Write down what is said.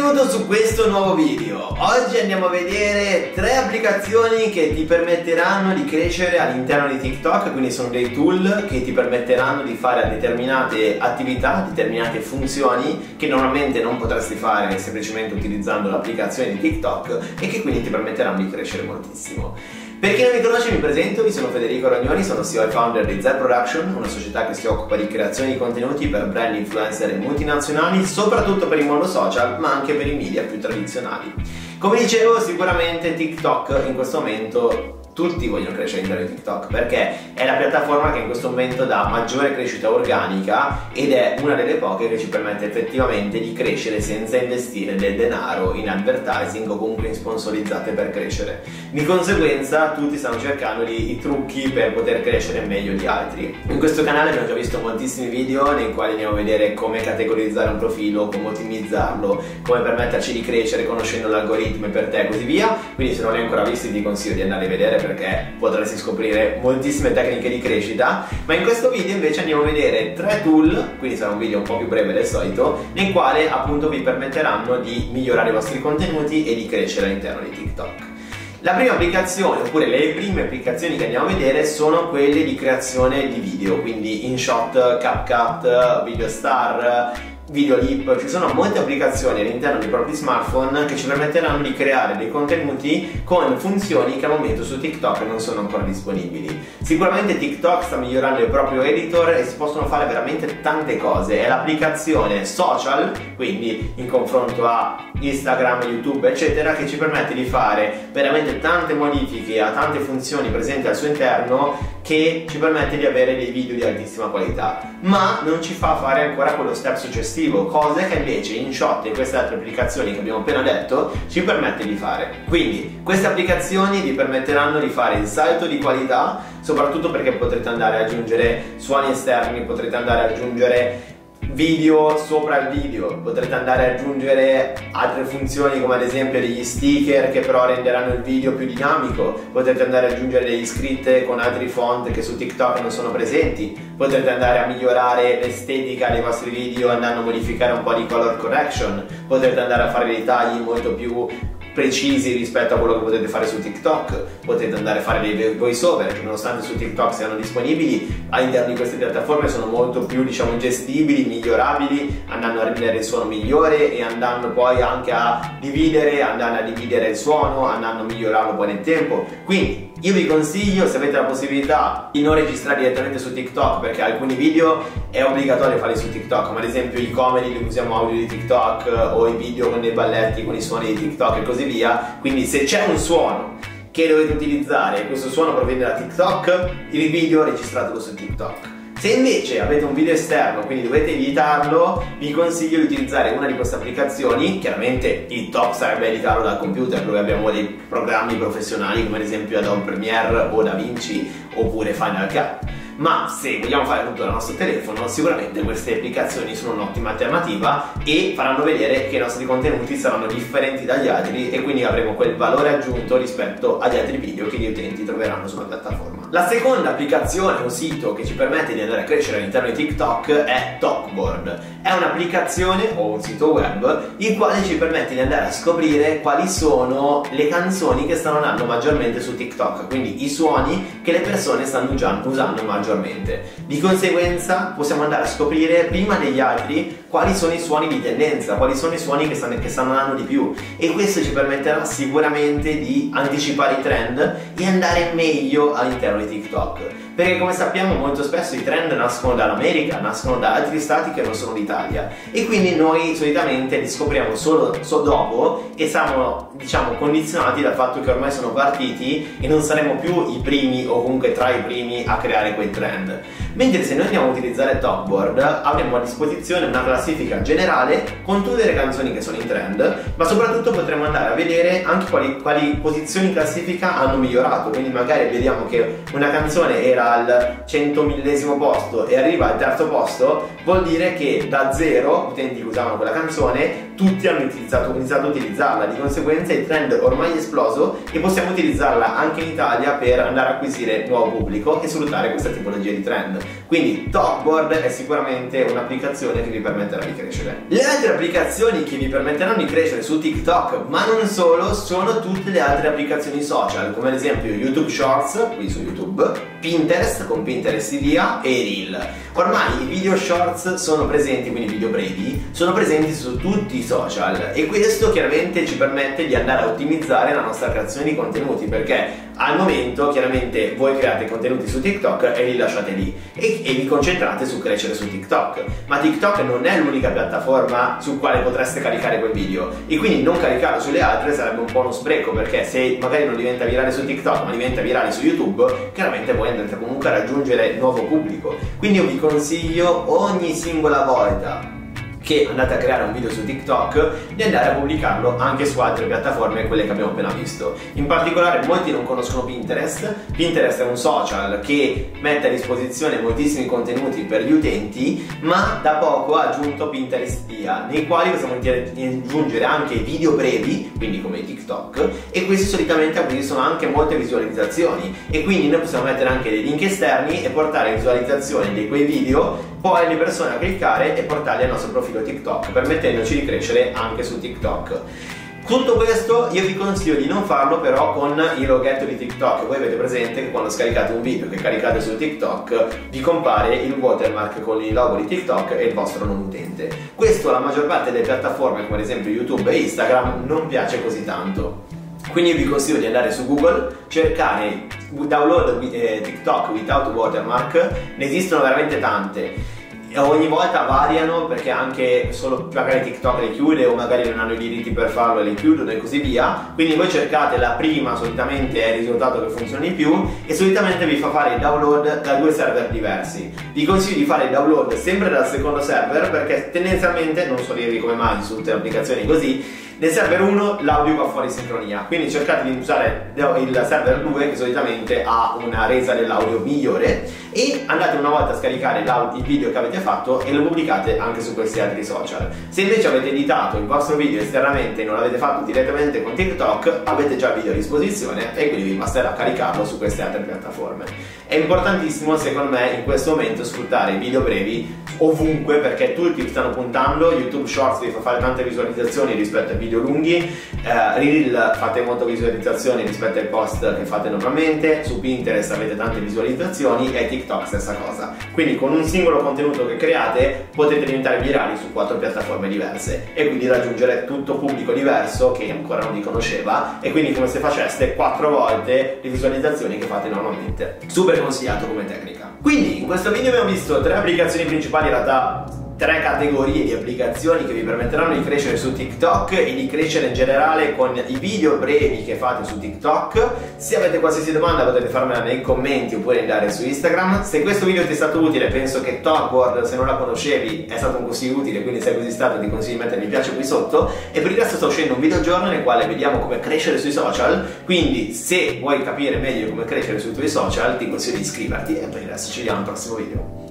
Benvenuto su questo nuovo video. Oggi andiamo a vedere 3 applicazioni che ti permetteranno di crescere all'interno di TikTok, quindi sono dei tool che ti permetteranno di fare determinate attività, determinate funzioni che normalmente non potresti fare semplicemente utilizzando l'applicazione di TikTok e che quindi ti permetteranno di crescere moltissimo. Per chi non mi conosce mi presento, io sono Federico Rognoni, sono CEO e founder di Zed Production, una società che si occupa di creazione di contenuti per brand, influencer e multinazionali, soprattutto per il mondo social, ma anche per i media più tradizionali. Come dicevo, sicuramente TikTok in questo momento tutti vogliono crescere all'interno di TikTok perché è la piattaforma che in questo momento dà maggiore crescita organica ed è una delle poche che ci permette effettivamente di crescere senza investire del denaro in advertising o comunque in sponsorizzate per crescere. Di conseguenza tutti stanno cercando i trucchi per poter crescere meglio di altri. In questo canale abbiamo già visto moltissimi video nei quali andiamo a vedere come categorizzare un profilo, come ottimizzarlo, come permetterci di crescere conoscendo l'algoritmo per te e così via, quindi se non li hai ancora visti ti consiglio di andare a vedere perché potresti scoprire moltissime tecniche di crescita. Ma in questo video invece andiamo a vedere 3 tool, quindi sarà un video un po' più breve del solito, nei quali appunto vi permetteranno di migliorare i vostri contenuti e di crescere all'interno di TikTok. La prima applicazione, oppure le prime applicazioni che andiamo a vedere sono quelle di creazione di video, quindi InShot, CapCut, VideoStar, Videolip. Ci sono molte applicazioni all'interno dei propri smartphone che ci permetteranno di creare dei contenuti con funzioni che al momento su TikTok non sono ancora disponibili. Sicuramente TikTok sta migliorando il proprio editor e si possono fare veramente tante cose. È l'applicazione social, quindi in confronto a Instagram, YouTube eccetera, che ci permette di fare veramente tante modifiche a tante funzioni presenti al suo interno, che ci permette di avere dei video di altissima qualità, ma non ci fa fare ancora quello step successivo, cose che invece InShot e queste altre applicazioni che abbiamo appena detto ci permette di fare. Quindi queste applicazioni vi permetteranno di fare il salto di qualità, soprattutto perché potrete andare ad aggiungere suoni esterni, potrete andare ad aggiungere video sopra il video, potrete andare ad aggiungere altre funzioni come ad esempio degli sticker che però renderanno il video più dinamico, potrete andare ad aggiungere degli scritte con altri font che su TikTok non sono presenti, potrete andare a migliorare l'estetica dei vostri video andando a modificare un po' di color correction, potrete andare a fare dei tagli molto più precisi rispetto a quello che potete fare su TikTok, potete andare a fare dei voice over che nonostante su TikTok siano disponibili, all'interno di queste piattaforme sono molto più gestibili, migliorabili, andando a rendere il suono migliore e andando poi anche a andare a dividere il suono, andando a migliorarlo poi nel tempo. Quindi io vi consiglio, se avete la possibilità, di non registrare direttamente su TikTok, perché alcuni video è obbligatorio farli su TikTok, come ad esempio i comedy che usiamo audio di TikTok o i video con dei balletti con i suoni di TikTok e così via. Quindi se c'è un suono che dovete utilizzare e questo suono proviene da TikTok, il video registratelo su TikTok. Se invece avete un video esterno, quindi dovete editarlo, vi consiglio di utilizzare una di queste applicazioni. Chiaramente il top sarebbe editarlo dal computer, dove abbiamo dei programmi professionali come ad esempio Adobe Premiere o DaVinci oppure Final Cut. Ma se vogliamo fare tutto dal nostro telefono, sicuramente queste applicazioni sono un'ottima alternativa e faranno vedere che i nostri contenuti saranno differenti dagli altri e quindi avremo quel valore aggiunto rispetto agli altri video che gli utenti troveranno sulla piattaforma. La seconda applicazione o sito che ci permette di andare a crescere all'interno di TikTok è Talkboard. È un'applicazione o un sito web il quale ci permette di andare a scoprire quali sono le canzoni che stanno andando maggiormente su TikTok, quindi i suoni che le persone stanno usando maggiormente. Di conseguenza possiamo andare a scoprire prima degli altri quali sono i suoni di tendenza, quali sono i suoni che stanno andando di più, e questo ci permetterà sicuramente di anticipare i trend e andare meglio all'interno di TikTok, perché come sappiamo molto spesso i trend nascono dall'America, nascono da altri stati che non sono l'Italia e quindi noi solitamente li scopriamo solo dopo e siamo condizionati dal fatto che ormai sono partiti e non saremo più i primi o comunque tra i primi a creare quei trend. Mentre se noi andiamo a utilizzare Talkboard avremo a disposizione una classifica generale con tutte le canzoni che sono in trend, ma soprattutto potremo andare a vedere anche quali posizioni in classifica hanno migliorato. Quindi magari vediamo che una canzone era al 100.000° posto e arriva al 3° posto, vuol dire che da 0 utenti che usavano quella canzone tutti hanno iniziato a utilizzarla, di conseguenza il trend ormai è esploso e possiamo utilizzarla anche in Italia per andare a acquisire nuovo pubblico e sfruttare questa tipologia di trend. Quindi Talkboard è sicuramente un'applicazione che vi permetterà di crescere. Le altre applicazioni che vi permetteranno di crescere su TikTok, ma non solo, sono tutte le altre applicazioni social, come ad esempio YouTube Shorts, qui su YouTube, Pinterest con Pinterest Idea e Reel. Ormai i video shorts sono presenti, quindi video brevi, sono presenti su tutti i social e questo chiaramente ci permette di andare a ottimizzare la nostra creazione di contenuti, perché al momento chiaramente voi create contenuti su TikTok e li lasciate lì e vi concentrate su crescere su TikTok, ma TikTok non è l'unica piattaforma su quale potreste caricare quel video e quindi non caricarlo sulle altre sarebbe un po' uno spreco, perché se magari non diventa virale su TikTok ma diventa virale su YouTube, chiaramente voi andrete comunque a raggiungere nuovo pubblico. Quindi io vi consiglio ogni singola volta che andate a creare un video su TikTok di andare a pubblicarlo anche su altre piattaforme, quelle che abbiamo appena visto. In particolare molti non conoscono Pinterest. Pinterest è un social che mette a disposizione moltissimi contenuti per gli utenti, ma da poco ha aggiunto Pinterest Idea, nei quali possiamo aggiungere anche video brevi, quindi come TikTok, e questi solitamente acquisiscono anche molte visualizzazioni e quindi noi possiamo mettere anche dei link esterni e portare visualizzazioni di quei video poi le persone a cliccare e portarli al nostro profilo TikTok, permettendoci di crescere anche su TikTok. Tutto questo io vi consiglio di non farlo però con il loghetto di TikTok. Voi avete presente che quando scaricate un video che caricate su TikTok vi compare il watermark con il logo di TikTok e il vostro nome utente. Questo alla maggior parte delle piattaforme come ad esempio YouTube e Instagram non piace così tanto. Quindi vi consiglio di andare su Google, cercare download TikTok without watermark, ne esistono veramente tante. Ogni volta variano perché anche solo magari TikTok le chiude o magari non hanno i diritti per farlo e le chiudono e così via, quindi voi cercate la prima, solitamente è il risultato che funziona di più e solitamente vi fa fare il download da due server diversi. Vi consiglio di fare il download sempre dal secondo server perché tendenzialmente, non so dirvi come mai su tutte le applicazioni così, nel server 1 l'audio va fuori sincronia, quindi cercate di usare il server 2 che solitamente ha una resa dell'audio migliore e andate una volta a scaricare il video che avete fatto e lo pubblicate anche su questi altri social. Se invece avete editato il vostro video esternamente e non l'avete fatto direttamente con TikTok, avete già il video a disposizione e quindi vi basterà caricarlo su queste altre piattaforme. È importantissimo secondo me in questo momento sfruttare i video brevi ovunque perché tutti stanno puntando. YouTube Shorts vi fa fare tante visualizzazioni rispetto ai video lunghi, Reel fate molte visualizzazioni rispetto ai post che fate normalmente, su Pinterest avete tante visualizzazioni e TikTok stessa cosa. Quindi con un singolo contenuto che create potete diventare virali su 4 piattaforme diverse e quindi raggiungere tutto pubblico diverso che ancora non vi conosceva e quindi come se faceste 4 volte le visualizzazioni che fate normalmente. Super consigliato come tecnica. Quindi in questo video abbiamo visto 3 applicazioni principali, in realtà 3 categorie di applicazioni che vi permetteranno di crescere su TikTok e di crescere in generale con i video brevi che fate su TikTok. Se avete qualsiasi domanda potete farmela nei commenti oppure andare su Instagram. Se questo video ti è stato utile, penso che Talkboard, se non la conoscevi, è stato un consiglio utile, quindi se è così stato ti consiglio di mettere mi piace qui sotto. E per il resto sta uscendo un video al giorno nel quale vediamo come crescere sui social, quindi se vuoi capire meglio come crescere sui tuoi social ti consiglio di iscriverti e per il resto ci vediamo al prossimo video.